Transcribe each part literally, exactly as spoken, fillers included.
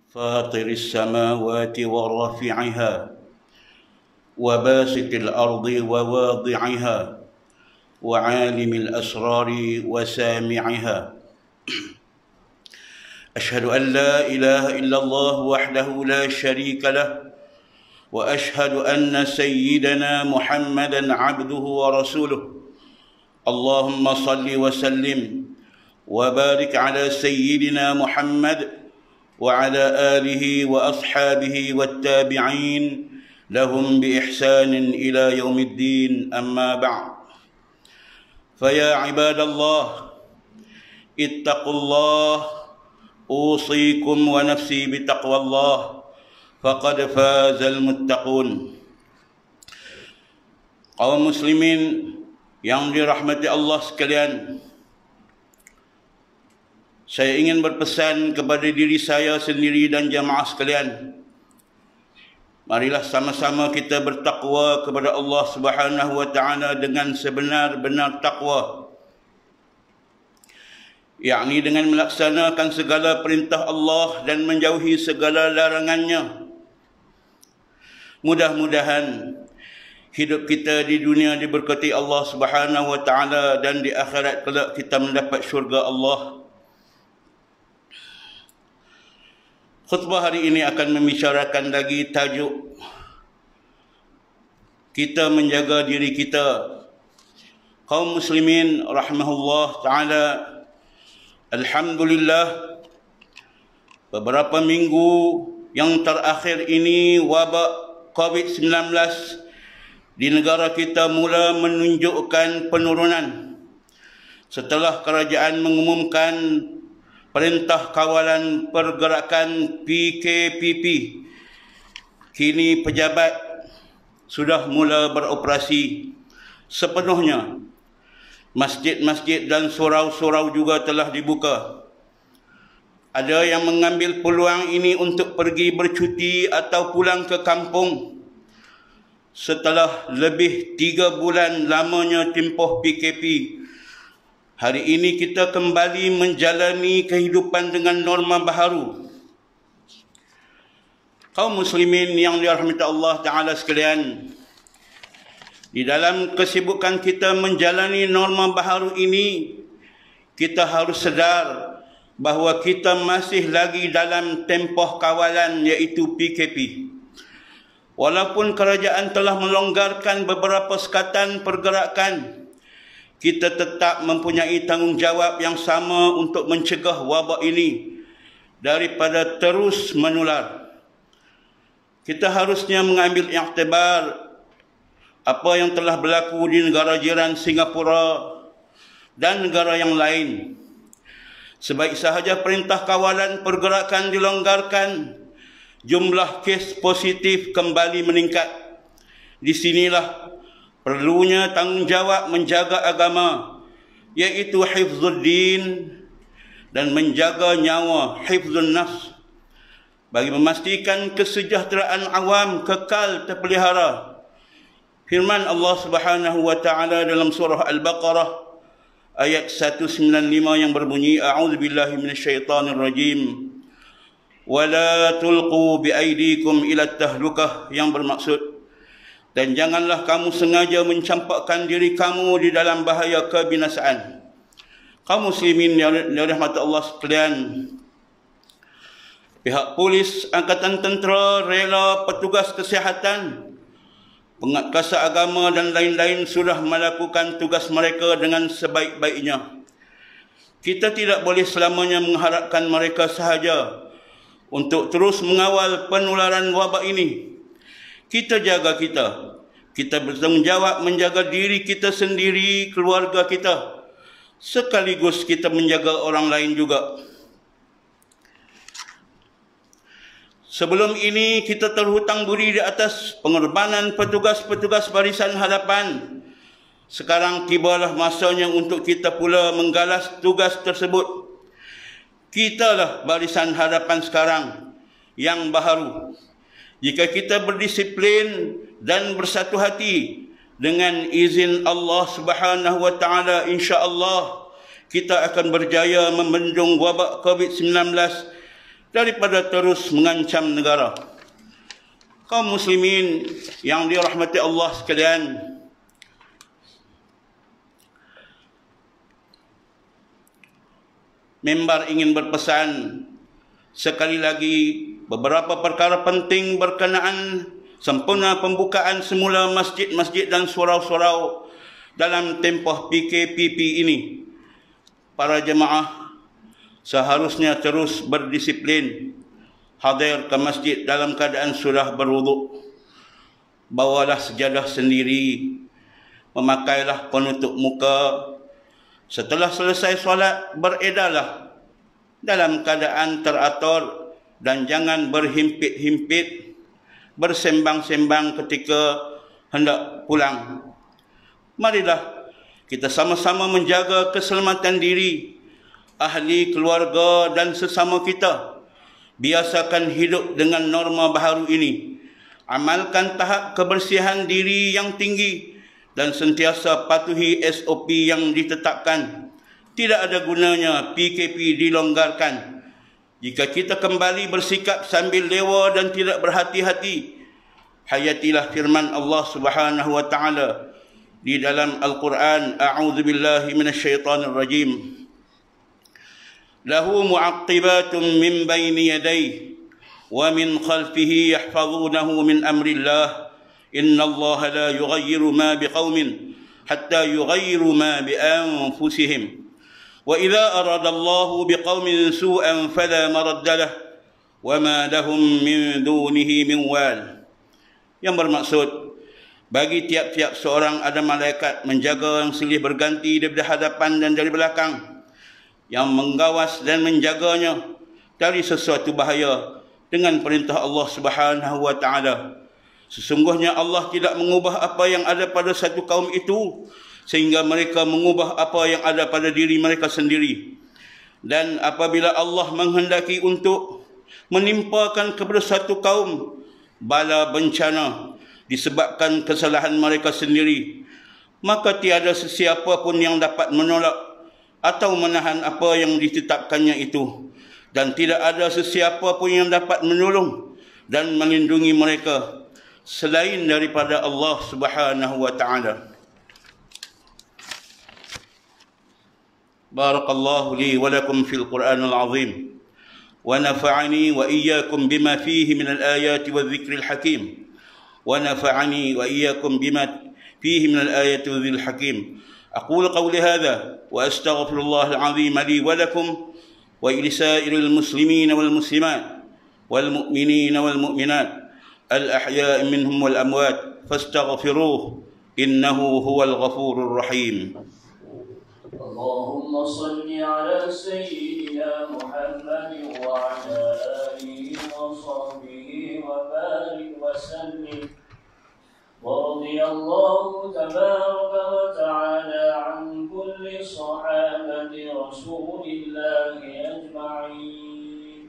فاطر السماوات ورافعها وباسط الأرض وواضعها وعالم الأسرار وسامعها. أشهد أن لا إله إلا الله وحده لا شريك له وأشهد أن سيدنا محمدا عبده ورسوله. اللهم صل وسلم وبارك على سيدنا محمد وعلى آله وأصحابه والتابعين لهم بإحسان إلى يوم الدين. أما بعد، فيا عباد الله اتقوا الله، أوصيكم ونفسي بتقوى الله فقد فاز المتقون. Kaum muslimin yang dirahmati Allah sekalian, saya ingin berpesan kepada diri saya sendiri dan jamaah sekalian, marilah sama-sama kita bertakwa kepada Allah Subhanahu wa taala dengan sebenar-benar takwa, yakni dengan melaksanakan segala perintah Allah dan menjauhi segala larangannya. Mudah-mudahan hidup kita di dunia diberkati Allah Subhanahu wa taala dan di akhirat kelak kita mendapat syurga Allah. Khutbah hari ini akan membicarakan lagi tajuk kita menjaga diri kita. Kaum muslimin rahimahullah taala, alhamdulillah, beberapa minggu yang terakhir ini wabak covid sembilan belas di negara kita mula menunjukkan penurunan setelah kerajaan mengumumkan Perintah Kawalan Pergerakan P K P P. Kini pejabat sudah mula beroperasi sepenuhnya. Masjid-masjid dan surau-surau juga telah dibuka. Ada yang mengambil peluang ini untuk pergi bercuti atau pulang ke kampung setelah lebih tiga bulan lamanya tempoh P K P. Hari ini kita kembali menjalani kehidupan dengan norma baharu. Kaum muslimin yang dirahmati Allah Ta'ala sekalian, di dalam kesibukan kita menjalani norma baharu ini, kita harus sedar bahawa kita masih lagi dalam tempoh kawalan, iaitu P K P. Walaupun kerajaan telah melonggarkan beberapa sekatan pergerakan, kita tetap mempunyai tanggungjawab yang sama untuk mencegah wabak ini daripada terus menular. Kita harusnya mengambil iktibar apa yang telah berlaku di negara jiran Singapura dan negara yang lain. Sebaik sahaja perintah kawalan pergerakan dilonggarkan, jumlah kes positif kembali meningkat. Di sinilah perlunya tanggungjawab menjaga agama, iaitu hifzuddin, dan menjaga nyawa, hifzun nafs, bagi memastikan kesejahteraan awam kekal terpelihara. Firman Allah Subhanahu wa taala dalam surah Al-Baqarah ayat seratus sembilan puluh lima yang berbunyi, a'udzubillahi minasyaitanir rajim, wala tulqu biaidikum ila tahlukah, yang bermaksud, dan janganlah kamu sengaja mencampakkan diri kamu di dalam bahaya kebinasaan. Kaum muslimin yang dirahmati Allah sekalian, pihak polis, angkatan tentera, rela, petugas kesihatan, penguasa agama dan lain-lain sudah melakukan tugas mereka dengan sebaik-baiknya. Kita tidak boleh selamanya mengharapkan mereka sahaja untuk terus mengawal penularan wabak ini. Kita jaga kita. Kita bertanggungjawab menjaga diri kita sendiri, keluarga kita, sekaligus kita menjaga orang lain juga. Sebelum ini kita terhutang budi di atas pengorbanan petugas-petugas Barisan Harapan. Sekarang tibalah masanya untuk kita pula menggalas tugas tersebut. Kitalah Barisan Harapan sekarang yang baharu. Jika kita berdisiplin dan bersatu hati, dengan izin Allah Subhanahu wa taala, insya-Allah kita akan berjaya membendung wabak covid sembilan belas daripada terus mengancam negara. Kaum muslimin yang dirahmati Allah sekalian, member ingin berpesan sekali lagi beberapa perkara penting berkenaan sempurna pembukaan semula masjid-masjid dan surau-surau dalam tempoh P K P P ini. Para jemaah seharusnya terus berdisiplin, hadir ke masjid dalam keadaan sudah berwuduk. Bawalah sejadah sendiri, memakailah penutup muka. Setelah selesai solat, beredarlah dalam keadaan teratur dan jangan berhimpit-himpit, bersembang-sembang ketika hendak pulang. Marilah kita sama-sama menjaga keselamatan diri, ahli, keluarga dan sesama kita. Biasakan hidup dengan norma baharu ini. Amalkan tahap kebersihan diri yang tinggi dan sentiasa patuhi S O P yang ditetapkan. Tidak ada gunanya P K P dilonggarkan jika kita kembali bersikap sambil lewa dan tidak berhati-hati. Hayatilah firman Allah Subhanahu wa taala di dalam Al-Quran, a'udzubillahi minasyaitonir rajim. Lahu mu'aqqibatun min baini yadayhi wa min khalfihi yahfazunahu min amrillah. Inna Allah la yughayyiru ma biqaumin hatta yughayyiru ma bi anfusihim. Wa idza arada Allah biqaumin su'an fala maradda lahu wa ma lahum min dunihi min wal. Yang bermaksud, bagi tiap-tiap seorang ada malaikat menjaga yang silih berganti daripada hadapan dan dari belakang, yang menggawas dan menjaganya dari sesuatu bahaya dengan perintah Allah Subhanahu wa taala. Sesungguhnya Allah tidak mengubah apa yang ada pada satu kaum itu sehingga mereka mengubah apa yang ada pada diri mereka sendiri. Dan apabila Allah menghendaki untuk menimpakan kepada satu kaum bala bencana disebabkan kesalahan mereka sendiri, maka tiada sesiapa pun yang dapat menolak atau menahan apa yang ditetapkannya itu, dan tidak ada sesiapa pun yang dapat menolong dan melindungi mereka selain daripada Allah Subhanahu wa taala. Barakallahu li wa lakum fil Qur'anil azim wa nafa'ani wa iyyakum bima fihi min al-ayati wadh-dhikril hakim wa nafa'ani wa iyyakum bima fihi min al-ayati wadh-dhikril hakim. أقول قولي هذا وأستغفر الله العظيم لي ولكم ولسائر المسلمين والمسلمات والمؤمنين والمؤمنات الأحياء منهم والأموات فاستغفروه إنه هو الغفور الرحيم. اللهم صل على سيدنا محمد وعلى آله وصحبه وبارك وسلم. ورضي الله تبارك وتعالى عن كل صحابة رسول الله أجمعين.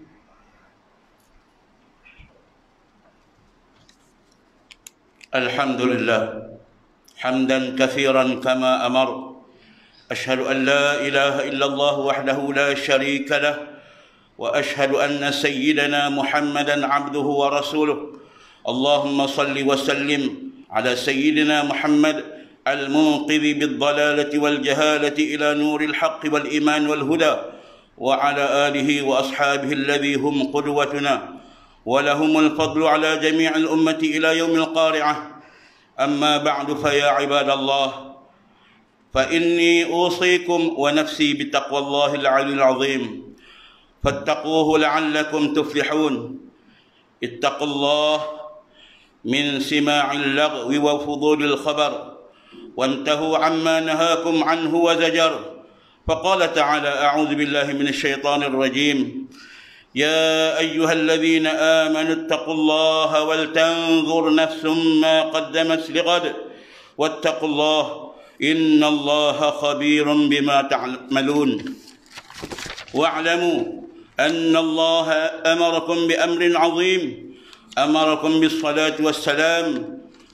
الحمد لله حمدا كثيرا كما أمر. أشهد أن لا إله إلا الله وحده لا شريك له وأشهد أن سيدنا محمدا عبده ورسوله. اللهم صل وسلم على سيدنا محمد المنقذ بالضلالة والجهالة إلى نور الحق والإيمان والهدى وعلى آله وأصحابه الذي هم قدوتنا ولهم الفضل على جميع الأمة إلى يوم القارعة. أما بعد فيا عباد الله، فإني أوصيكم ونفسي بتقوى الله العلي العظيم، فاتقوه لعلكم تفلحون. اتقوا الله من سماع اللغو وفضول الخبر وانتهوا عما نهاكم عنه وزجر. فقال تعالى: أعوذ بالله من الشيطان الرجيم. يا أيها الذين آمنوا اتقوا الله ولتنظر نفس ما قدمت لغد واتقوا الله إن الله خبير بما تعملون. واعلموا أن الله أمركم بأمر عظيم، أمركم بالصلاة والسلام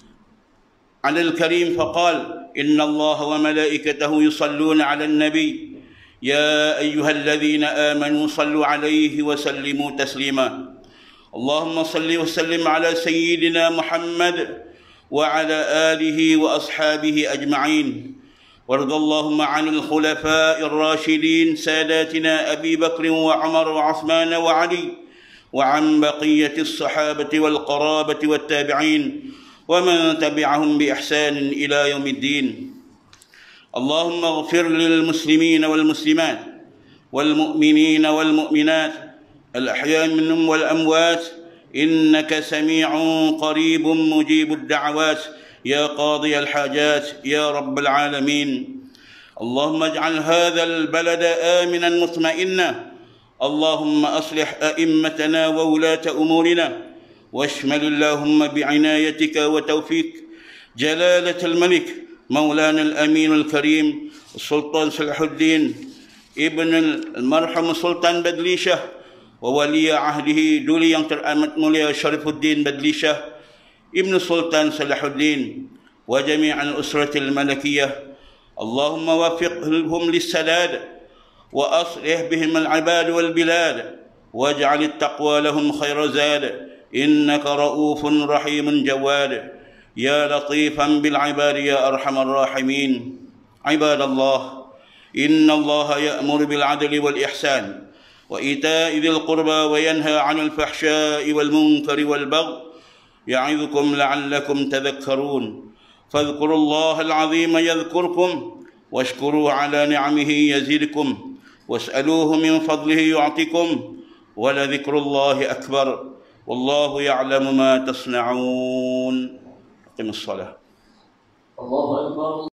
على الكريم، فقال: إن الله وملائكته يصلون على النبي يا أيها الذين آمنوا صلوا عليه وسلموا تسليما اللهم صل وسلم على سيدنا محمد وعلى آله وأصحابه أجمعين وارض اللهم عن الخلفاء الراشدين ساداتنا أبي بكر وعمر وعثمان وعلي وعن بقية الصحابة والقرابة والتابعين ومن تبعهم بإحسان إلى يوم الدين اللهم اغفر للمسلمين والمسلمات والمؤمنين والمؤمنات الأحياء منهم والأموات إنك سميع قريب مجيب الدعوات يا قاضي الحاجات يا رب العالمين اللهم اجعل هذا البلد آمنا مطمئنا اللهم أصلح أئمتنا وولاة أمورنا واشمل اللهم بعنايتك وتوفيق جلالة الملك مولانا الأمين الكريم السلطان صلاح الدين ابن المرحوم السلطان بدلي شاه وولي عهده دولي yang teramat mulia Syarifuddin Badli Shah ابن السلطان صلاح الدين وجميع الأسرة الملكية اللهم وفقهم للسداد وأصلح بهم العباد والبلاد واجعل التقوى لهم خير زاد إنك رؤوف رحيم جواد يا لطيفا بالعباد يا أرحم الراحمين عباد الله إن الله يأمر بالعدل والإحسان وإيتاء ذي القربى وينهى عن الفحشاء والمنكر والبغي يعظكم لعلكم تذكرون فاذكروا الله العظيم يذكركم واشكروا على نعمه يزدكم واسألوه من فضله يعطكم ولذكر الله أكبر والله يعلم ما تصنعون. أقم الصلاة. الله أكبر.